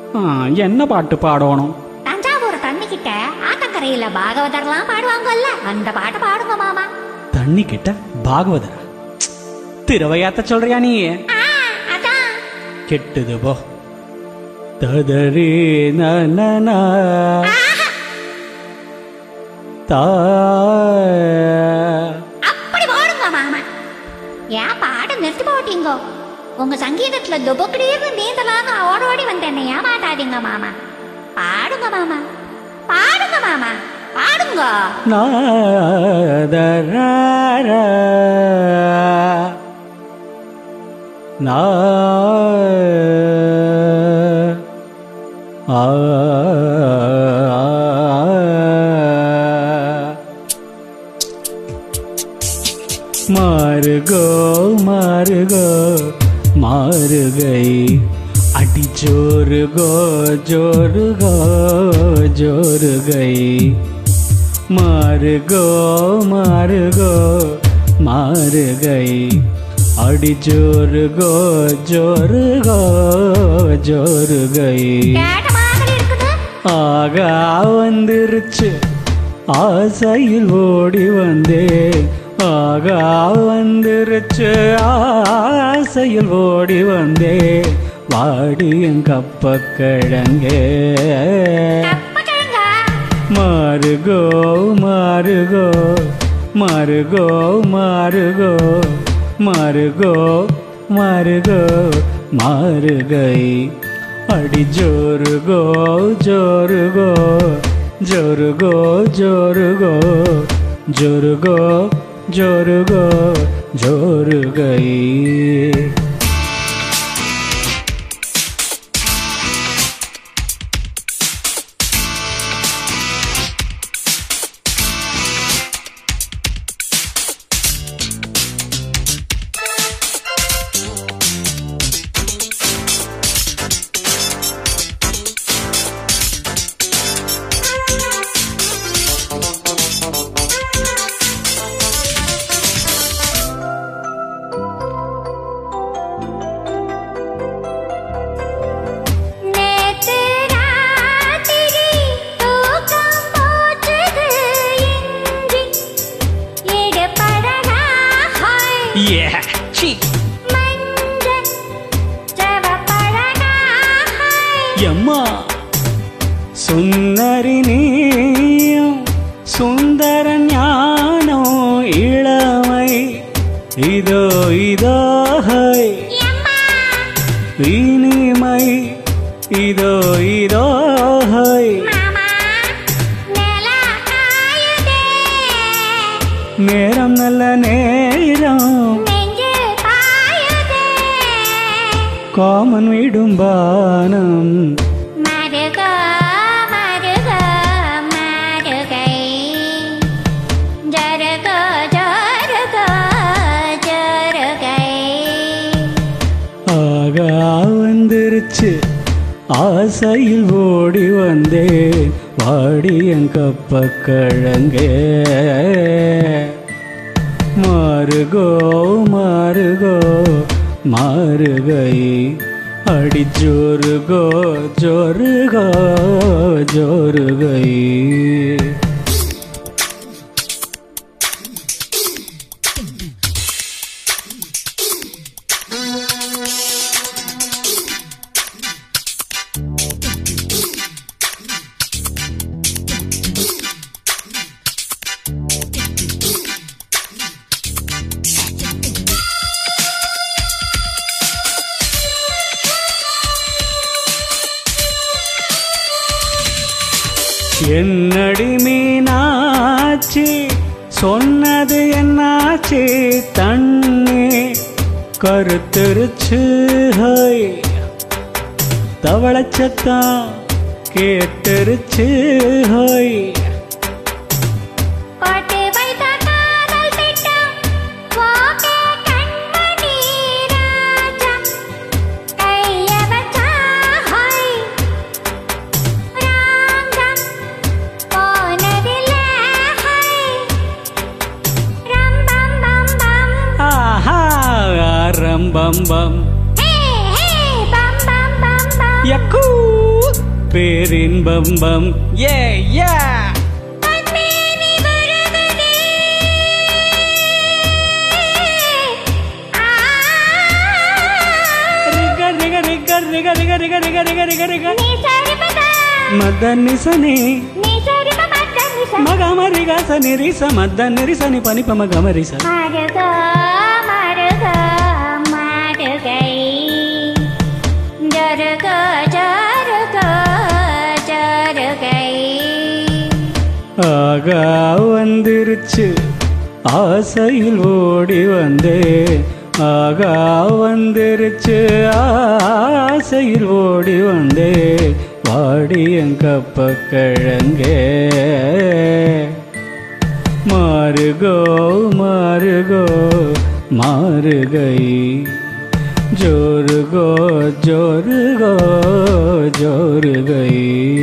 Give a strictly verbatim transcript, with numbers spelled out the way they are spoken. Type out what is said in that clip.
என்ன பாட்டு பாடணும்? தஞ்சாவூர் தண்ணி கிட்ட ஆத்தங்கரையில பாகவதர்லாம் பாடுவாங்கல்ல, அந்த பாட்டு பாடுங்க மாமா. தண்ணி கிட்ட பாகவதர் திருவையாத்த சொல்றியா நீ? அதான் கெட்டுது போ. ததரே நன அப்படி பாடுங்க மாமா. ஏன் பாட நிறுத்தி போட்டீங்க? உங்க சங்கீதத்துல துபக்கடியே நீந்தலாக ஓடோடி வந்து என்ன ஏமாட்டாதீங்க மாமா. பாடுங்க மாமா, பாடுங்க மாமா, பாடுங்க. நாதர நா ஆ மாறுகோ மாறுகோ मार गई अटी जोर गो जोर गो जोर गई मार गो मार गो मार गई अटी जोर गो जोर गो जोर गई आगा वंदिरुच्चु ஆசையில் ஓடி வந்தே ஆகா வந்துருச்சு ஆசையில் ஓடி வந்தே வாடி என் கப்பக்கிழங்கே மாறுகோ மாறுகோ மாறுகோ மாறுகோ மாறுகோ மாறுகோ மாறுகை அடி ஜோருகோ ஜோருகோ जोरुगो जोरुगो जोरुगो जोरुगो जोर गई சுந்தரினியும் சுந்தர ஞானோ இளமை இதோ இதோ ஹை இனிமை இதோ இதோ ஹை நேரம் நல்ல நேரம் காமன் விடும் பானம் வந்துருச்சு ஆசையில் ஓடி வந்தே வாடி என் கப்பக்கிழங்கே மாறுகோ மாறுகோ மாறுகை அடி ஜோருகோ ஜோருகோ ஜோருகை என்னடி மீனாச்சி சொன்னது என்னாச்சி தண்ணி கருத்துருச்சு ஹை தவளச்சத்தம் கேட்டுருச்சு ஹை பம் பம் யக்கூ பேரின்பம் பம் ஏ யா రిగ రిగ రిగ రిగ రిగ రిగ రిగ మద్ద నిసని మగ మరిగ సని రిస మద్ద నిరిసని పని పమ గమ రిస ஆகா வந்துருச்சு ஆசையில் ஓடி வந்தே ஆகா வந்துருச்சு ஆசையில் ஓடி வந்தே வாடியங்கப்ப கிழங்கே மாறுகோ மாறுகோ மாறுகை ஜோருகோ ஜோருகோ ஜோருகை